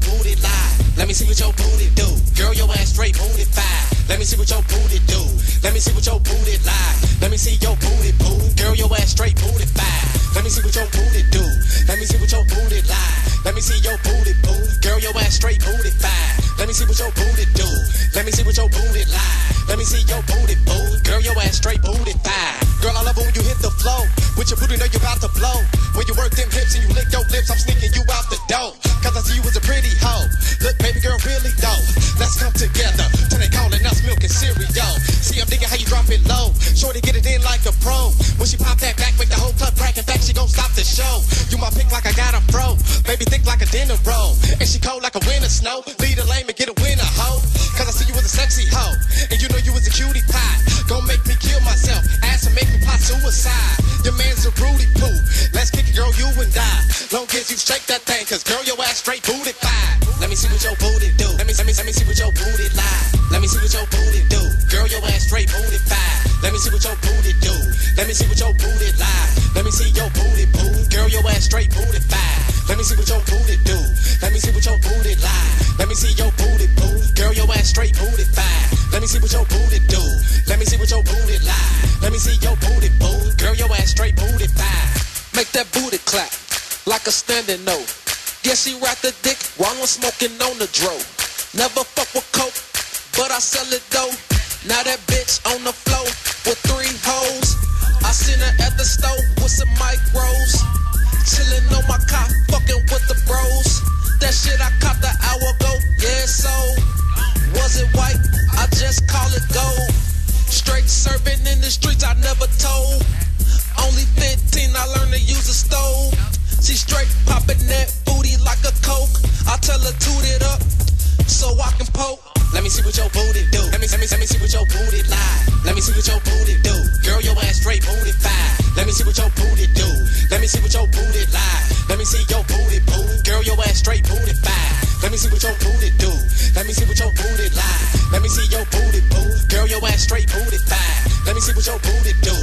booty lie. Let me see what your booty do. Girl, your ass straight booty fine. Let me see what your booty do. Let me see what your booty lie. Let me see your booty boo. Girl, your ass straight booty fine. Let me see what your booty do. Let me see what your booty lie. Let me see your booty boo. Girl, your ass straight booty fine. Let me see what your booty do. Let me see what your booty lie. Let me see your booty boo. Girl, your ass straight booty fine. Girl, I love it when you hit the flow. With your booty, know you about to blow. When you work them hips and you lick your lips, I'm sneaking you out the door. Cause I see you as a pretty hoe. Look, baby girl, really dope. Let's come together. Turn they calling us milk and cereal. See, I'm digging how you drop it low. Shorty get it in like a pro. When she pop that back, make the whole club crack. In fact, she gon' stop the show. You my pick like I got a fro. Baby thick like a dinner roll. And she cold like a winter snow. Lead a lame and get a winner, hoe. Cause I see you as a sexy hoe. And you know you was a cutie pie. Gon' make me kill myself. Ass and make me plot suicide. Your man's a Rudy Poo. Let's kick it, girl, you and I. Long as you shake that thing, cause girl, your ass straight booty fine. Let me see what your booty do. Let me see what your booty lie. Let me see what your booty do. Girl, your ass straight booty fine. Let me see what your booty do. Let me see what your booty lie. Let me see your booty boo. Girl, your ass straight booty fine. Let me see what your booty do. Let me see what your booty lie. Let me see your booty boo. Girl, your ass straight booty fine. Let me see what your booty do. Let me see what your booty lie. Let me see your booty boo. Girl, your ass straight booty fine. Make that booty clap like a standing note. Yeah, she rock the dick while I'm smoking on the dro. Never fuck with coke, but I sell it though. Now that bitch on the floor with 3 hoes. I seen her at the store with some micros. Chillin' on my car, fucking with the bros. That shit I copped an hour ago, yeah, so was it white? I just call it gold. Straight serving in the streets, I never told. Only 15, I learned to use a stove. She straight poppin' that booty like a coke. I tell her toot it up so I can poke. Let me see what your booty do. Let me see what your booty lie. Let me see what your booty do. Girl, your ass straight booty fine. Let me see what your booty do. Let me see what your booty lie. Let me see your booty boo. Girl, your ass straight booty fine. Let me see what your booty do. Let me see what your booty lie. Let me see your booty boo. Girl, your ass straight booty fine. Let me see what your booty do.